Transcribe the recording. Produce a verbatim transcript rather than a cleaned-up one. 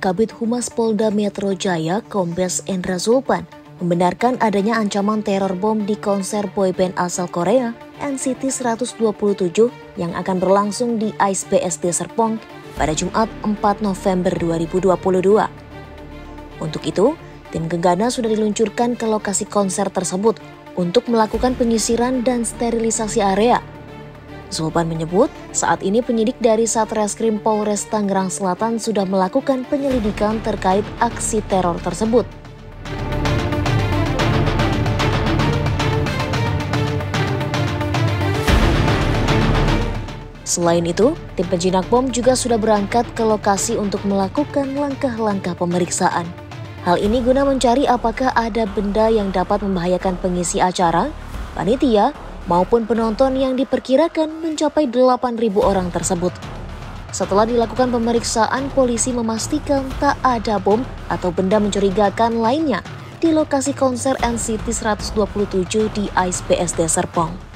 Kabid Humas Polda Metro Jaya, Kombes Endra Zulpan, membenarkan adanya ancaman teror bom di konser boyband asal Korea N C T seratus dua puluh tujuh yang akan berlangsung di A I S B S D Serpong pada Jumat empat November dua ribu dua puluh dua. Untuk itu, tim Gegana sudah diluncurkan ke lokasi konser tersebut untuk melakukan penyisiran dan sterilisasi area. Zulpan menyebut, saat ini penyidik dari Satreskrim Polres Tangerang Selatan sudah melakukan penyelidikan terkait aksi teror tersebut. Selain itu, tim penjinak bom juga sudah berangkat ke lokasi untuk melakukan langkah-langkah pemeriksaan. Hal ini guna mencari apakah ada benda yang dapat membahayakan pengisi acara, panitia, maupun penonton yang diperkirakan mencapai delapan ribu orang tersebut. Setelah dilakukan pemeriksaan, polisi memastikan tak ada bom atau benda mencurigakan lainnya di lokasi konser N C T seratus dua puluh tujuh di A I S B S D Serpong.